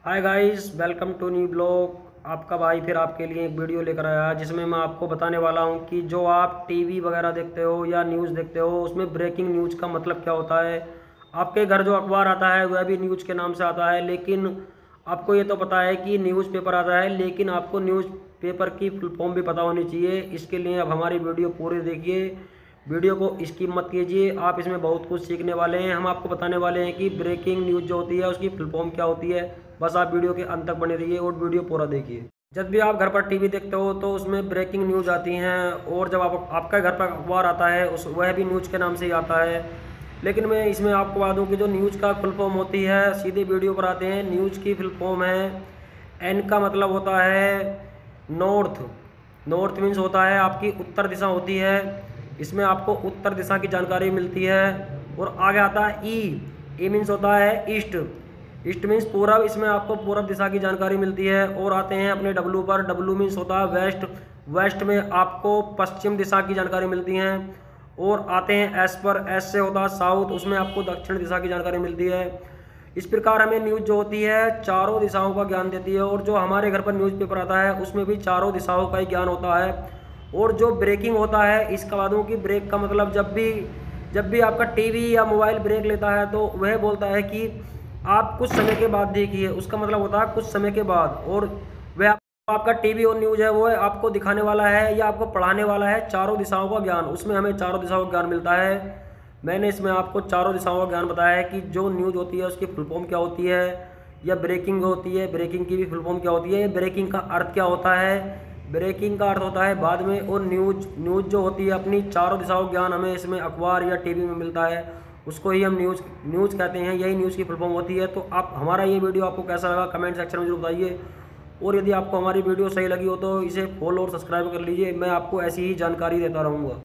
Hi guys, welcome to new blog. आपका भाई फिर आपके लिए एक वीडियो लेकर आया जिसमें मैं आपको बताने वाला हूं कि जो आप टीवी वगैरह देखते हो या न्यूज़ देखते हो उसमें ब्रेकिंग न्यूज़ का मतलब क्या होता है। आपके घर जो अखबार आता है वह भी न्यूज़ के नाम से आता है, लेकिन आपको ये तो पता है कि न्यूज़पेपर आता है, लेकिन आपको न्यूज़पेपर की फुल फॉर्म भी पता होनी चाहिए। इसके लिए अब हमारी वीडियो पूरी देखिए, वीडियो को स्किप मत कीजिए। आप इसमें बहुत कुछ सीखने वाले हैं। हम आपको बताने वाले हैं कि ब्रेकिंग न्यूज़ जो होती है उसकी फुल फॉर्म क्या होती है। बस आप वीडियो के अंत तक बने रहिए और वीडियो पूरा देखिए। जब भी आप घर पर टीवी देखते हो तो उसमें ब्रेकिंग न्यूज़ आती हैं, और जब आपका घर पर अखबार आता है उस वह भी न्यूज़ के नाम से ही आता है। लेकिन मैं इसमें आपको बता दूं कि जो न्यूज़ का फुल फॉर्म होती है, सीधे वीडियो पर आते हैं। न्यूज़ की फुल फॉर्म है, एन का मतलब होता है नॉर्थ। नॉर्थ मीन्स होता है आपकी उत्तर दिशा होती है। इसमें आपको उत्तर दिशा की जानकारी मिलती है। और आगे आता है ई मीन्स होता है ईस्ट। ईस्ट मीन्स पूरब, इसमें आपको पूरब दिशा की जानकारी मिलती है। और आते हैं अपने डब्लू पर। डब्लू मीन्स होता है वेस्ट। वेस्ट में आपको पश्चिम दिशा की जानकारी मिलती है। और आते हैं एस पर। एस से होता है साउथ, उसमें आपको दक्षिण दिशा की जानकारी मिलती है। इस प्रकार हमें न्यूज़ जो होती है चारों दिशाओं का ज्ञान देती है। और जो हमारे घर पर न्यूज़पेपर आता है उसमें भी चारों दिशाओं का ही ज्ञान होता है। और जो ब्रेकिंग होता है, इसका बाद कि ब्रेक का मतलब जब भी आपका टीवी या मोबाइल ब्रेक लेता है तो वह बोलता है कि आप कुछ समय के बाद देखिए। उसका मतलब होता है कुछ समय के बाद। और वह आपका टीवी और न्यूज़ है वो आपको दिखाने वाला है या आपको पढ़ाने वाला है चारों दिशाओं का ज्ञान। उसमें हमें चारों दिशाओं का ज्ञान मिलता है। मैंने इसमें आपको चारों दिशाओं का ज्ञान बताया है कि जो न्यूज़ होती है उसकी फुल फॉर्म क्या होती है, या ब्रेकिंग होती है, ब्रेकिंग की भी फुल फॉर्म क्या होती है, ब्रेकिंग का अर्थ क्या होता है। ब्रेकिंग का अर्थ होता है बाद में। और न्यूज़ जो होती है अपनी चारों दिशाओं ज्ञान हमें इसमें अखबार या टीवी में मिलता है, उसको ही हम न्यूज़ कहते हैं। यही न्यूज़ की फुल फॉर्म होती है। तो आप हमारा ये वीडियो आपको कैसा लगा कमेंट सेक्शन में जरूर बताइए। और यदि आपको हमारी वीडियो सही लगी हो तो इसे फॉलो और सब्सक्राइब कर लीजिए। मैं आपको ऐसी ही जानकारी देता रहूँगा।